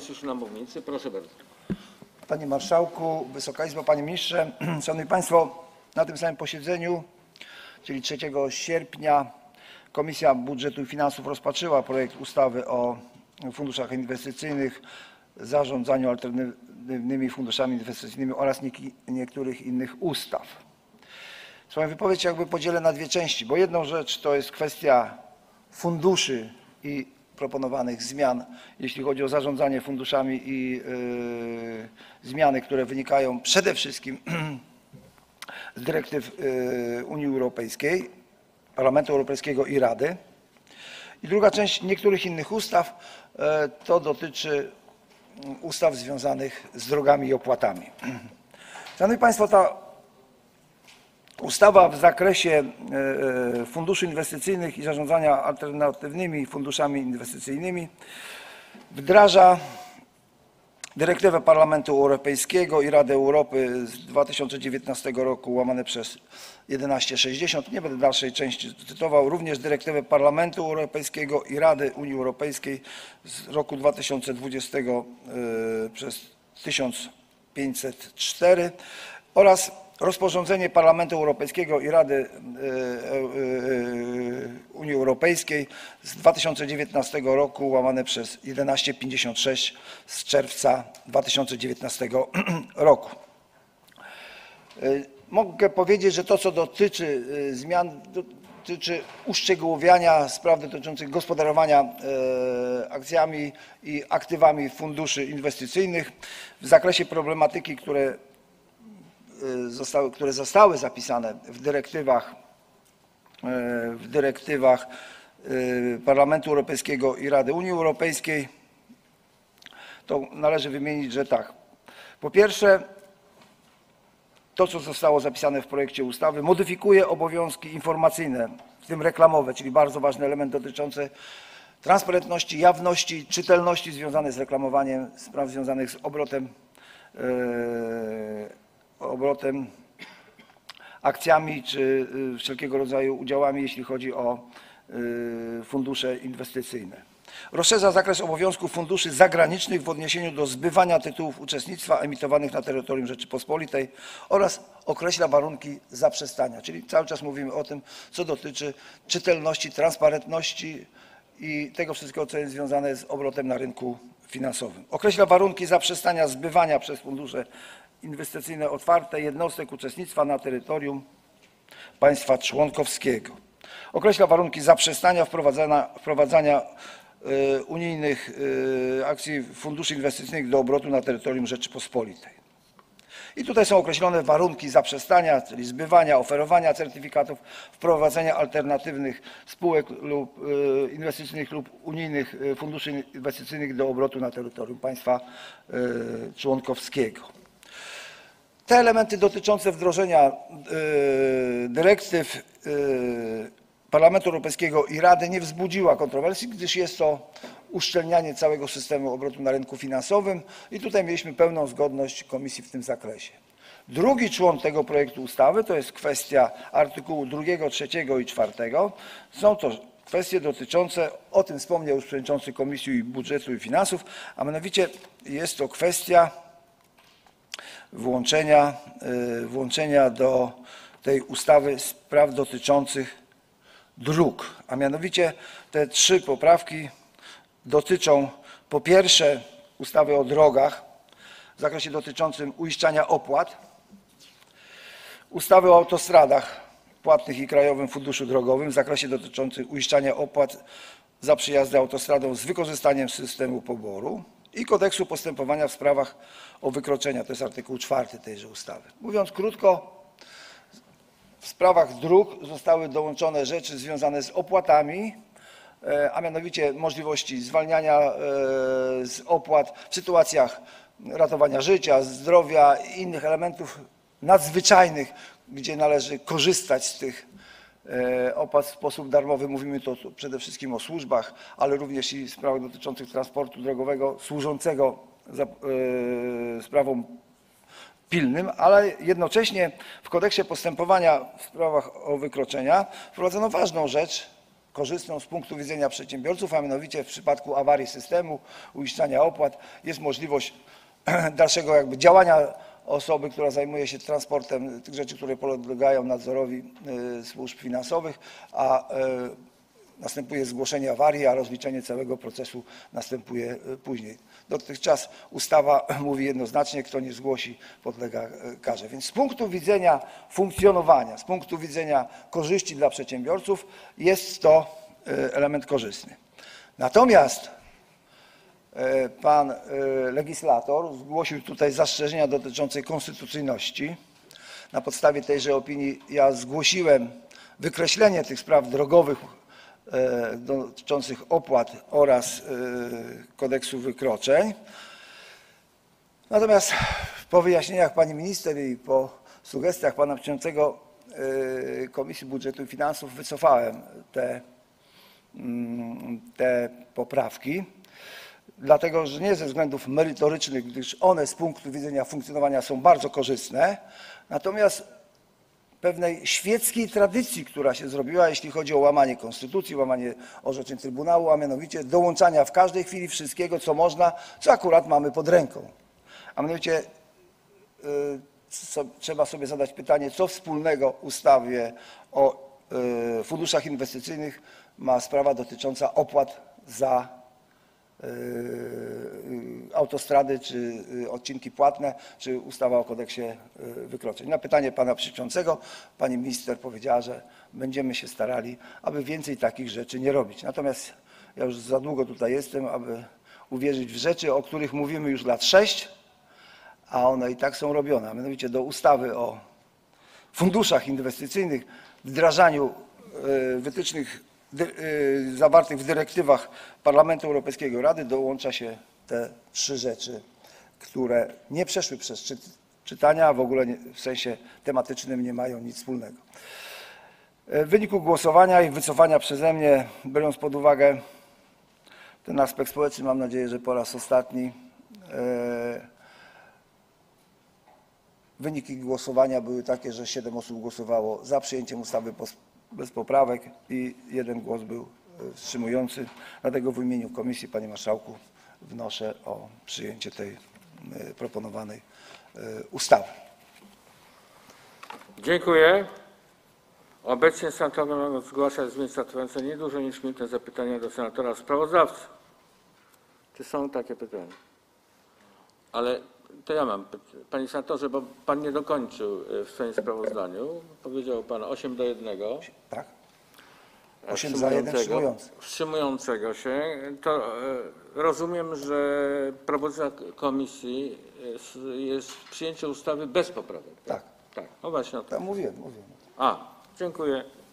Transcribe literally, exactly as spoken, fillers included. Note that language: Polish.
Już na mównicy, proszę bardzo. Panie Marszałku, Wysoka Izbo, Panie Ministrze, Szanowni Państwo, na tym samym posiedzeniu, czyli trzeciego sierpnia, Komisja Budżetu i Finansów rozpatrzyła projekt ustawy o funduszach inwestycyjnych, zarządzaniu alternatywnymi funduszami inwestycyjnymi oraz niektórych innych ustaw. Swoją wypowiedź jakby podzielę na dwie części, bo jedną rzecz to jest kwestia funduszy i proponowanych zmian, jeśli chodzi o zarządzanie funduszami i yy, zmiany, które wynikają przede wszystkim z dyrektyw yy, Unii Europejskiej, Parlamentu Europejskiego i Rady. I druga część niektórych innych ustaw yy, to dotyczy ustaw związanych z drogami i opłatami. Szanowni Państwo, ta ustawa w zakresie funduszy inwestycyjnych i zarządzania alternatywnymi funduszami inwestycyjnymi wdraża dyrektywę Parlamentu Europejskiego i Rady Europy z dwa tysiące dziewiętnastego roku łamane przez jedenaście sześćdziesiąt. Nie będę dalszej części cytował. Również dyrektywę Parlamentu Europejskiego i Rady Unii Europejskiej z roku dwa tysiące dwudziestego przez tysiąc pięćset cztery oraz rozporządzenie Parlamentu Europejskiego i Rady Unii Europejskiej z dwa tysiące dziewiętnastego roku łamane przez jedenaście pięćdziesiąt sześć z czerwca dwa tysiące dziewiętnastego roku. Mogę powiedzieć, że to, co dotyczy zmian, dotyczy uszczegółowiania spraw dotyczących gospodarowania akcjami i aktywami funduszy inwestycyjnych w zakresie problematyki, które Zostały, które zostały zapisane w dyrektywach, w dyrektywach Parlamentu Europejskiego i Rady Unii Europejskiej, to należy wymienić, że tak. Po pierwsze, to, co zostało zapisane w projekcie ustawy, modyfikuje obowiązki informacyjne, w tym reklamowe, czyli bardzo ważny element dotyczący transparentności, jawności, czytelności związane z reklamowaniem spraw związanych z obrotem obrotem akcjami czy wszelkiego rodzaju udziałami, jeśli chodzi o fundusze inwestycyjne. Rozszerza zakres obowiązków funduszy zagranicznych w odniesieniu do zbywania tytułów uczestnictwa emitowanych na terytorium Rzeczypospolitej oraz określa warunki zaprzestania, czyli cały czas mówimy o tym, co dotyczy czytelności, transparentności i tego wszystkiego, co jest związane z obrotem na rynku finansowym. Określa warunki zaprzestania zbywania przez fundusze inwestycyjne otwarte jednostek uczestnictwa na terytorium państwa członkowskiego. Określa warunki zaprzestania wprowadzania, wprowadzania y, unijnych y, akcji funduszy inwestycyjnych do obrotu na terytorium Rzeczypospolitej. I tutaj są określone warunki zaprzestania, czyli zbywania, oferowania certyfikatów, wprowadzenia alternatywnych spółek lub y, inwestycyjnych lub unijnych y, funduszy inwestycyjnych do obrotu na terytorium państwa y, członkowskiego. Te elementy dotyczące wdrożenia y, dyrektyw y, Parlamentu Europejskiego i Rady nie wzbudziła kontrowersji, gdyż jest to uszczelnianie całego systemu obrotu na rynku finansowym i tutaj mieliśmy pełną zgodność Komisji w tym zakresie. Drugi człon tego projektu ustawy to jest kwestia artykułu drugiego, trzeciego i czwartego. Są to kwestie dotyczące, o tym wspomniał już przewodniczący Komisji Budżetu i Finansów, a mianowicie jest to kwestia Włączenia, włączenia do tej ustawy spraw dotyczących dróg, a mianowicie te trzy poprawki dotyczą po pierwsze ustawy o drogach w zakresie dotyczącym uiszczania opłat, ustawy o autostradach płatnych i Krajowym Funduszu Drogowym w zakresie dotyczącym uiszczania opłat za przejazdy autostradą z wykorzystaniem systemu poboru i kodeksu postępowania w sprawach o wykroczenia, to jest artykuł czwarty tejże ustawy. Mówiąc krótko, w sprawach dróg zostały dołączone rzeczy związane z opłatami, a mianowicie możliwości zwalniania z opłat w sytuacjach ratowania życia, zdrowia i innych elementów nadzwyczajnych, gdzie należy korzystać z tych opłat w sposób darmowy. Mówimy tu przede wszystkim o służbach, ale również i sprawach dotyczących transportu drogowego służącego sprawom pilnym, ale jednocześnie w kodeksie postępowania w sprawach o wykroczenia wprowadzono ważną rzecz, korzystną z punktu widzenia przedsiębiorców, a mianowicie w przypadku awarii systemu, uiszczania opłat jest możliwość dalszego jakby działania osoby, która zajmuje się transportem tych rzeczy, które podlegają nadzorowi służb finansowych, a następuje zgłoszenie awarii, a rozliczenie całego procesu następuje później. Dotychczas ustawa mówi jednoznacznie, kto nie zgłosi, podlega karze. Więc z punktu widzenia funkcjonowania, z punktu widzenia korzyści dla przedsiębiorców jest to element korzystny. Natomiast pan legislator zgłosił tutaj zastrzeżenia dotyczące konstytucyjności. Na podstawie tejże opinii ja zgłosiłem wykreślenie tych spraw drogowych dotyczących opłat oraz kodeksu wykroczeń. Natomiast po wyjaśnieniach pani minister i po sugestiach pana przewodniczącego Komisji Budżetu i Finansów wycofałem te, te poprawki, dlatego że nie ze względów merytorycznych, gdyż one z punktu widzenia funkcjonowania są bardzo korzystne, natomiast pewnej świeckiej tradycji, która się zrobiła, jeśli chodzi o łamanie konstytucji, łamanie orzeczeń Trybunału, a mianowicie dołączania w każdej chwili wszystkiego, co można, co akurat mamy pod ręką. A mianowicie y, so, trzeba sobie zadać pytanie, co wspólnego w ustawie o y, funduszach inwestycyjnych ma sprawa dotycząca opłat za autostrady, czy odcinki płatne, czy ustawa o kodeksie wykroczeń. Na pytanie pana przewodniczącego pani minister powiedziała, że będziemy się starali, aby więcej takich rzeczy nie robić. Natomiast ja już za długo tutaj jestem, aby uwierzyć w rzeczy, o których mówimy już lat sześć, a one i tak są robione. A mianowicie do ustawy o funduszach inwestycyjnych, wdrażaniu wytycznych zawartych w dyrektywach Parlamentu Europejskiego i Rady dołącza się te trzy rzeczy, które nie przeszły przez czytania, a w ogóle nie, w sensie tematycznym nie mają nic wspólnego. W wyniku głosowania i wycofania przeze mnie, biorąc pod uwagę ten aspekt społeczny, mam nadzieję, że po raz ostatni, wyniki głosowania były takie, że siedem osób głosowało za przyjęciem ustawy bez poprawek i jeden głos był wstrzymujący. Dlatego w imieniu komisji, panie marszałku, wnoszę o przyjęcie tej proponowanej ustawy. Dziękuję. Obecnie senator mogą zgłaszać z miejsca trwające nie dłużej niż minutę zapytania do senatora sprawozdawcy. Czy są takie pytania? Ale to ja mam. Panie senatorze, bo pan nie dokończył w swoim sprawozdaniu. Powiedział pan osiem do jednego. Tak. osiem za jeden wstrzymujący. Wstrzymującego się. To rozumiem, że propozycja komisji jest, jest przyjęcie ustawy bez poprawek. Tak. Tak. No właśnie o to. Tak, mówiłem, mówiłem. A, dziękuję.